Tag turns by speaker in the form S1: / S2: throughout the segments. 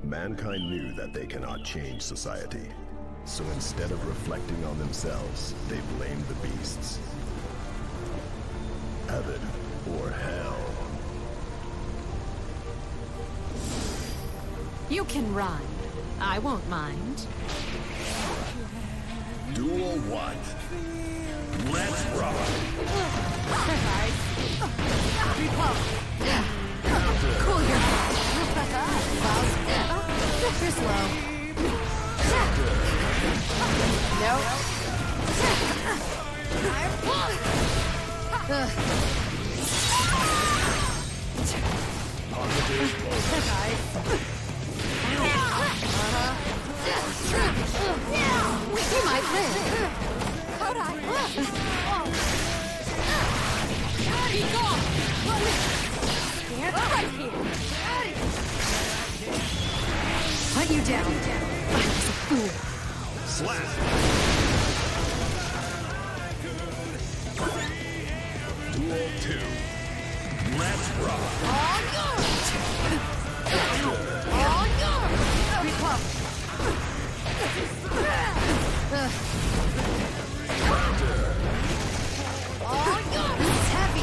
S1: Mankind knew that they cannot change society. So instead of reflecting on themselves, they blamed the beasts. Heaven or hell.
S2: You can run. I won't mind.
S1: Duel 1. Let's rock!
S2: Cool your head. You're slow. Nope. You might live. Could I? Be gone! Stand right here. Hunt you down. I was a fool.
S1: Slap! Duel 2. Let's rock!
S2: All yours! All yours! Recover. All yours! It's heavy.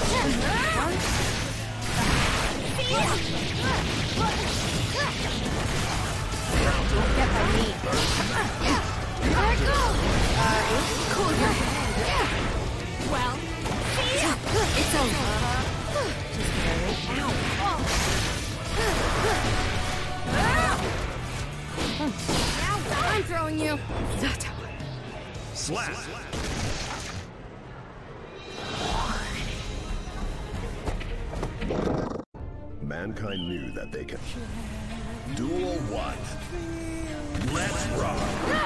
S2: Don't get by me. There I go! Cool your head. Well, it's over. Just barely. Ow! I'm throwing you.
S1: Slap! Mankind knew that they could. Duel 1. Let's rock!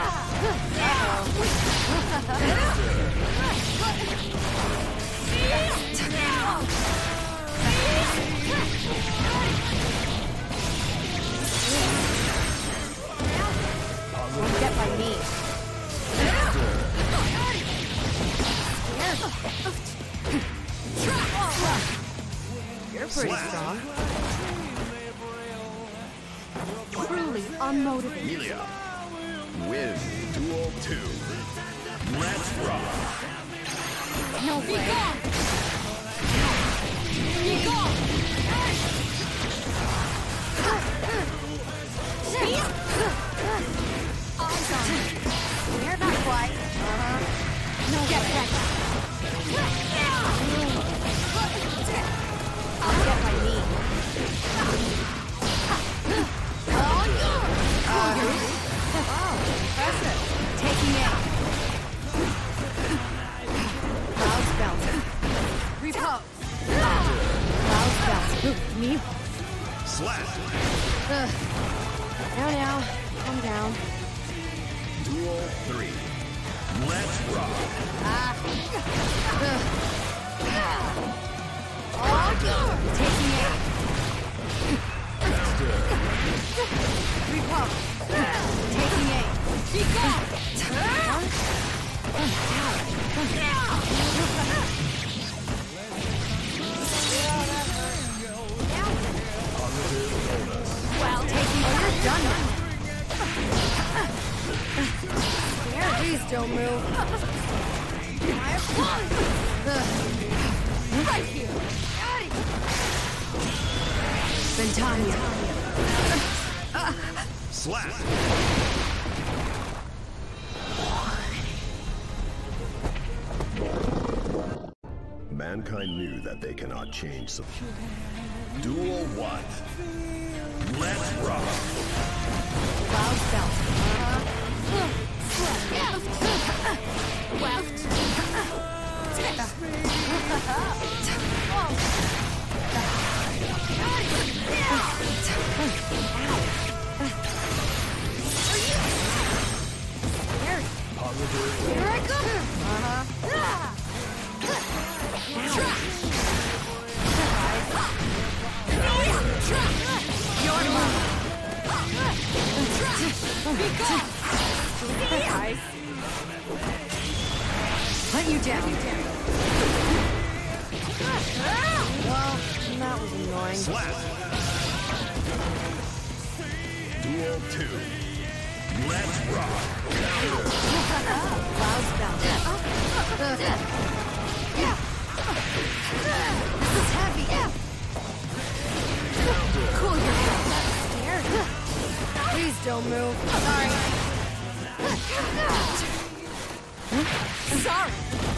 S2: Won't get by me. You're pretty strong. Truly unmotivated.
S1: Melia. Win. Duel 2. Let's rock!
S2: No way. Be gone! Be gone! Eyes on me. You're not quite. No, get ready. I'll get my knee. All yours! Oh, impressive. Taking aim. Cloud's belt. Repose. Cloud's belt. Me.
S1: Slap!
S2: Now, calm down.
S1: Duel 3. Let's rock!
S2: All yours! Taking aim. Repose. Taking aim. Be gone! Well, taking you're done now. Please don't move. Right here. Ventania.
S1: Slap! Mankind knew that they cannot change so. Duel 1. Let's rock!
S2: Cloud's belt. Left. Here I go! Your move! Hunt you down. Well, that was annoying.
S1: Slap! Duel 2. Let's rock.
S2: Cloud's bound. This is heavy. Cool yourself. Scared. Please don't move. Sorry. Sorry.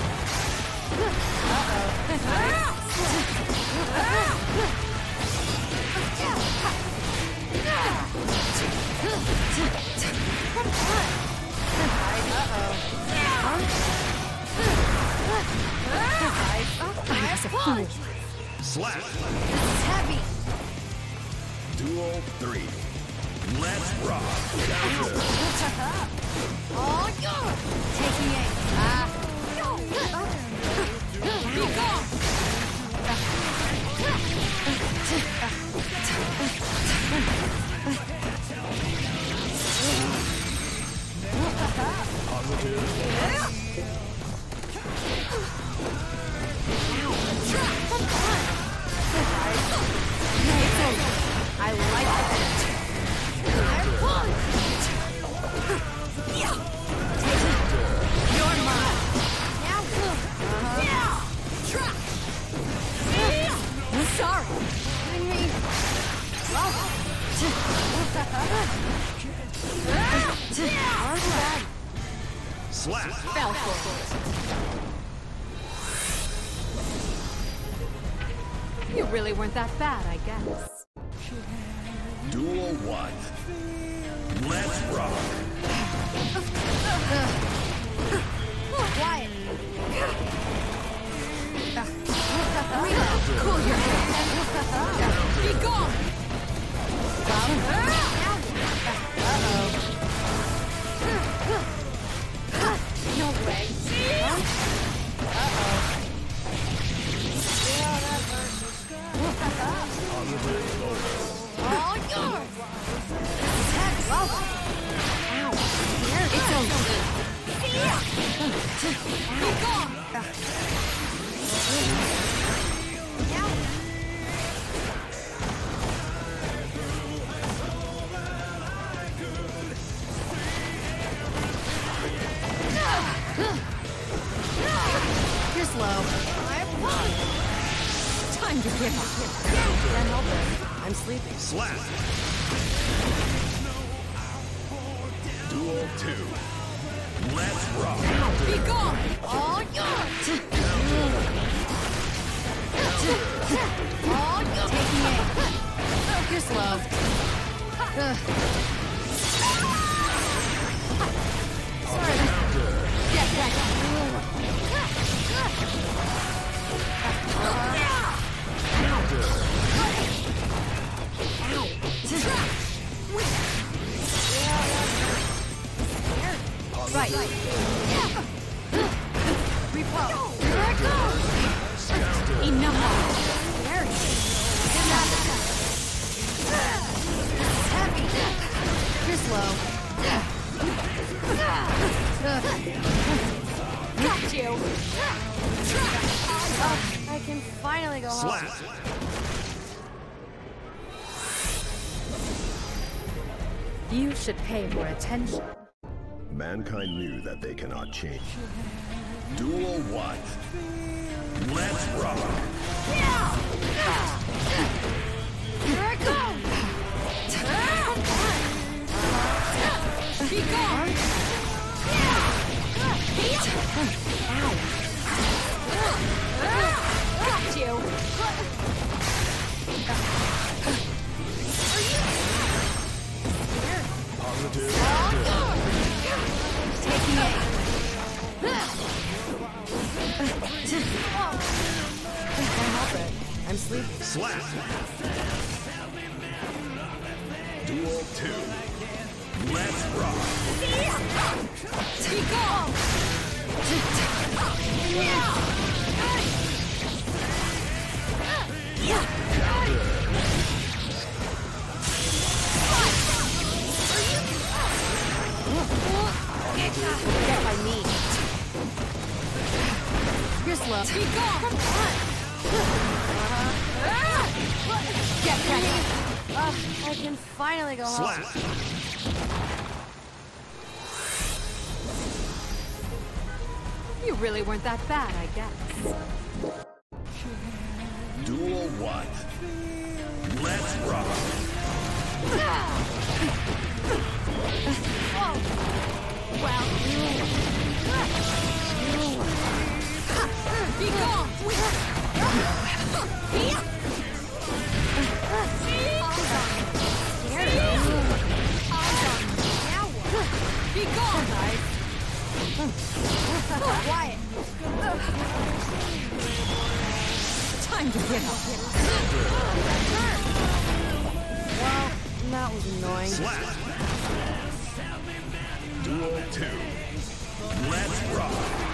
S1: Slap.
S2: This is heavy.
S1: Duel 3. Let's rock.
S2: All yours. Taking aim. Be gone. I like it. I'm one. You're mine. Now good. Trap. Sorry. Kidding me?
S1: Slap.
S2: Fell for it. You really weren't that bad, I guess.
S1: Duel 1. Let's rock.
S2: Quiet. Cool your head. Be gone. No way. All yours. Ow. It's over. Be gone. You're slow. Time to give up. Can't help it. I'm sleeping.
S1: Slap. Duel 2. Let's rock.
S2: Be gone. All yours. All yours. Taking aim. You're slow. Sorry. Get back. Right. Repo. Here it goes. Enough. There it is. Heavy. You're slow. Got you. Oh, I can finally go home.
S1: Slap.
S2: You should pay more attention.
S1: Mankind knew that they cannot change. Duel 1. Let's rock.
S2: Here it goes. Be gone. Got you.
S1: Positive.
S2: Taking aim. Can't help it. I'm sleeping.
S1: Slap. Duel 2. Let's rock.
S2: Be gone. Get my knee. You're slow. Be gone. Come on. Get ready. I can finally go home. You really weren't that bad, I guess.
S1: Duel 1. Let's rock.
S2: Well, be gone! Be gone, guys! Quiet! Time to get up. Well, that was annoying.
S1: Slap. Duel 2. Let's rock.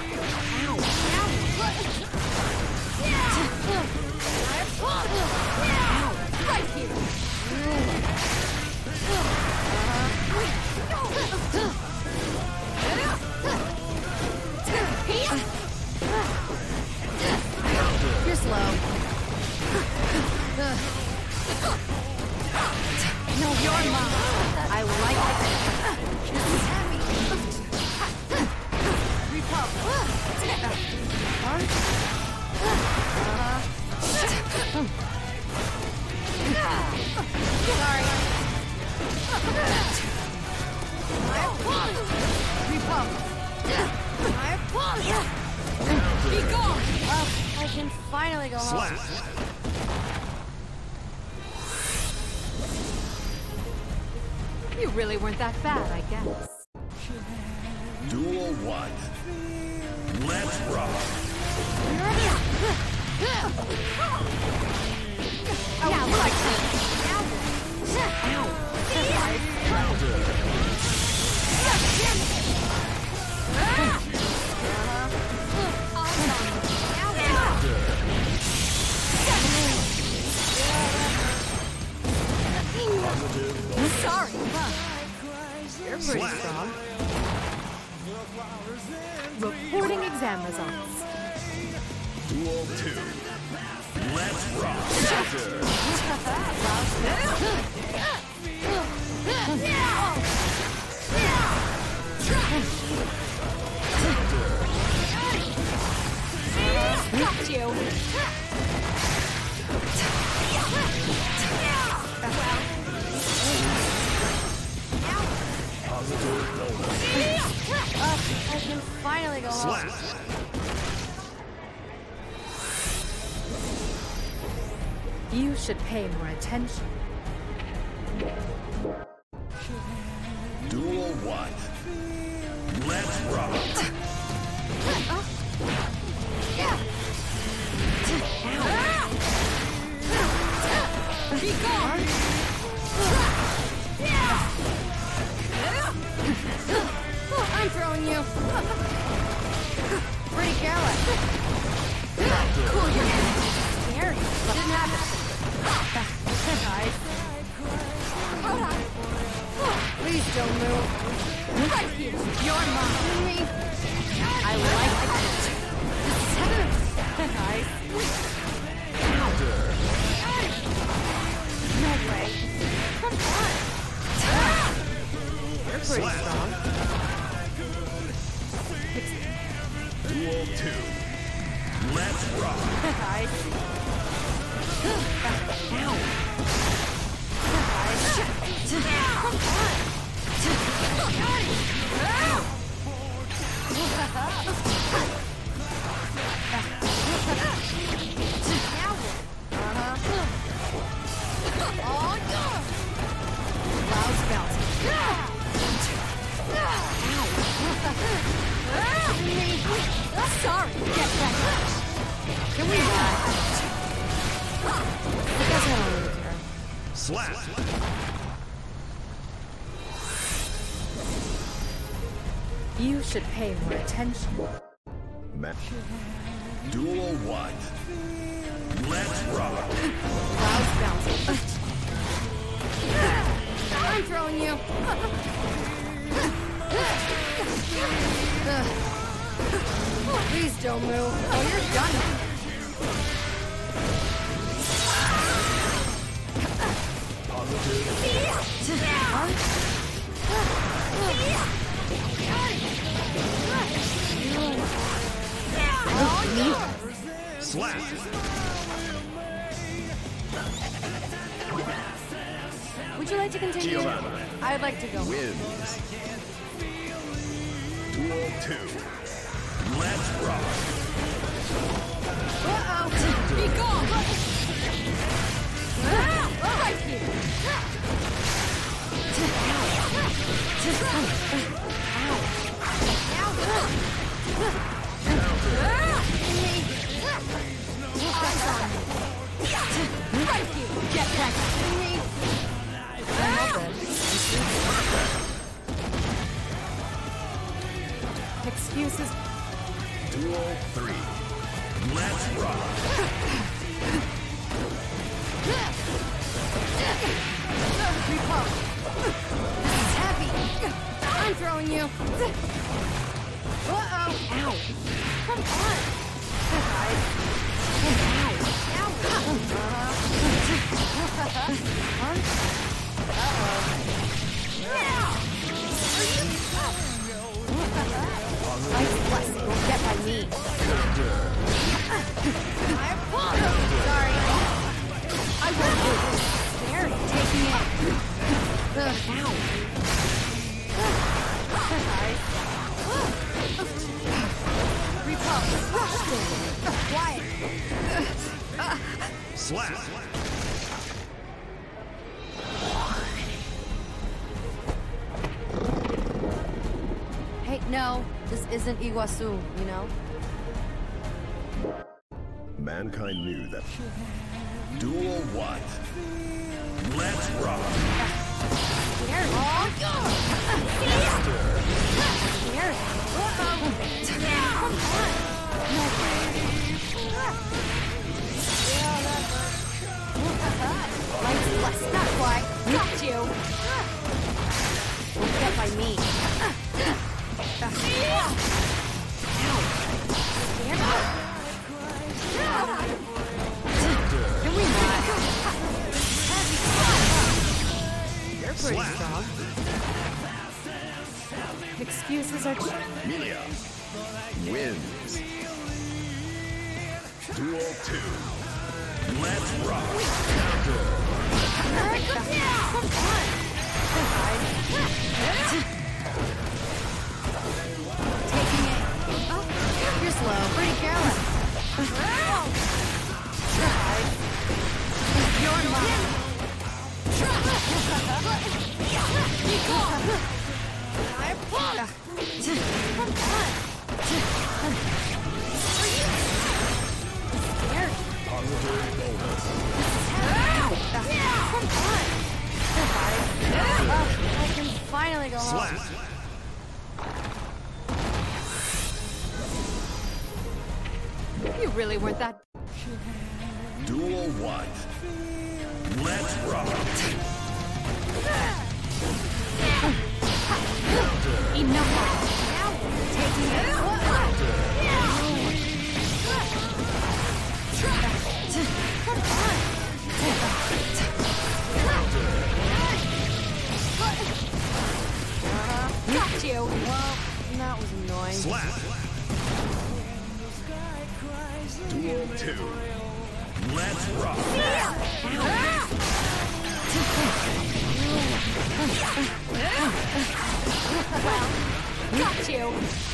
S2: Right here! You're slow. No, you're mine. I like it. This is heavy. Sorry. Be gone! I can finally go home. You really weren't that bad, I guess.
S1: Duel 1. Let's rock.
S2: Yeah, like that. Sorry, you're pretty strong. Reporting exam results.
S1: Duel 2. Let's rock.
S2: Got you. I can finally go home. You should pay more attention.
S1: Duel 1. Let's rock.
S2: Be gone! I'm throwing you. Pretty careless. Cool your head. Scary. Didn't happen. Guys. Please don't move. Right here. You're mine. Me. I like it. Guys. No way. Come on. You're pretty strong.
S1: Duel 2. Let's rock.
S2: Guys. Ow. Sorry, get back. Can we I guess I don't really care.
S1: Slap.
S2: You should pay more attention.
S1: Duel 1. Let's rock.
S2: Clouds bouncing. I'm throwing you. Please don't move. Oh, you're done.
S1: Slap!
S2: Would you like to continue?
S1: Giovanna
S2: I'd like to go.
S1: wins. Duel 2. Let's rock!
S2: Uh-oh! Be gone! Right here! Right here! Get back! Excuses.
S1: Duel 3. Let's rock!
S2: Repulse. This is heavy. I'm throwing you. Uh-oh. Ow. Come on. Guys. Ow. Ow. Uh-oh. Ice blessing will get by me. Sorry. I won't do this. Scary. Taking it. Ow. Repulse. Quiet.
S1: Slap!
S2: Hey, no. This isn't Iguazu, you know?
S1: Mankind knew that. Duel 1. Let's rock!
S2: Scary. Scary. Uh-oh. Come on. No way. Lights blessed. Not quite. Got you. Don't get by me. Can we not? You're pretty strong. Excuses are
S1: Milia wins. Duel 2. Let's rock!
S2: Come on. Taking it. Oh, you're slow. Pretty careless. You're mine. Be gone. Come on. Scared.
S1: Positive bonus.
S2: Come on. I can finally go home.
S1: Slap!
S2: You really weren't that.
S1: Duel 1. Let's rock!
S2: Enough. Taking it. Come on. Got you. Well, that was annoying.
S1: Slap! Duel 2. Let's rock!
S2: Got you.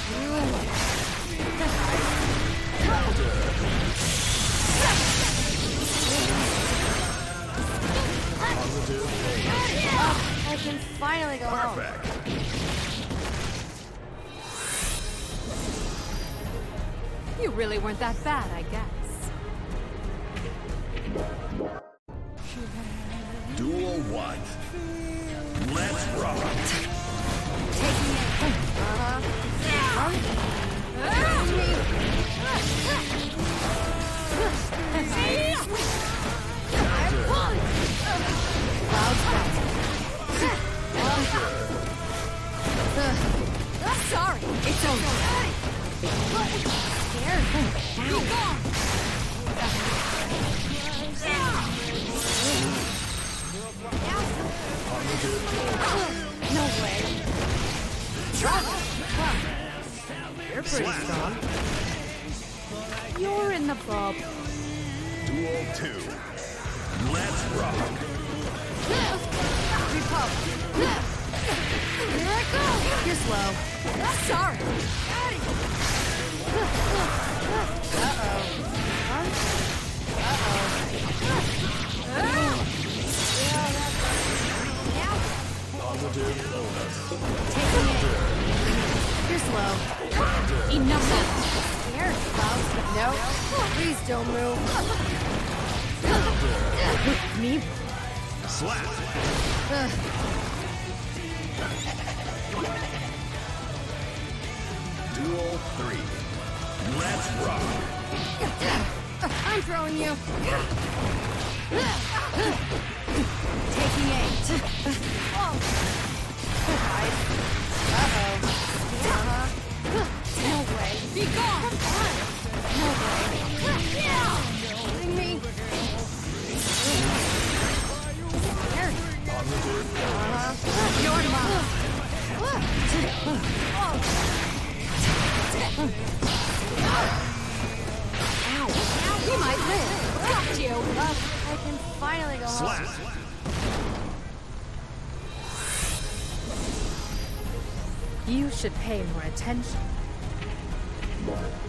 S1: Positive bonus.
S2: I can finally go home.
S1: Perfect!
S2: You really weren't that bad, I guess.
S1: Duel 1. Let's rock!
S2: Taking it. Sorry, it's over. Scared. Be gone. Ow. No way. You're pretty strong. You're in the bulb.
S1: Duel 2. Let's rock.
S2: Repulse. Here I go. You're slow. Sorry.
S1: Positive bonus.
S2: Taking it. You're slow. Enough of scared, Klaus. No. Please don't move. Me?
S1: Slap. Duel 3. Let's rock.
S2: I'm throwing you. Taking aim. No way. Be gone. No way. Kidding me? You're mine. Ow. You might live. Got you. I can finally go
S1: Slap.
S2: home. You should pay more attention.